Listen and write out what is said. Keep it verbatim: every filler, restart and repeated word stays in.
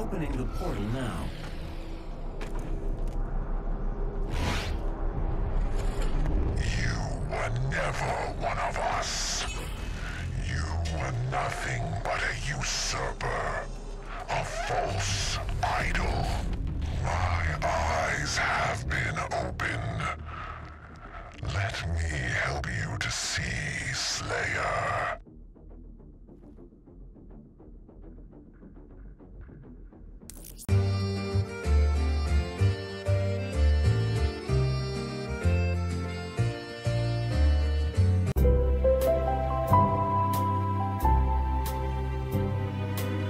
Opening the portal now. You were never one of us. You were nothing but a usurper, a false idol. My eyes have been opened. Let me help you to see, Slayer.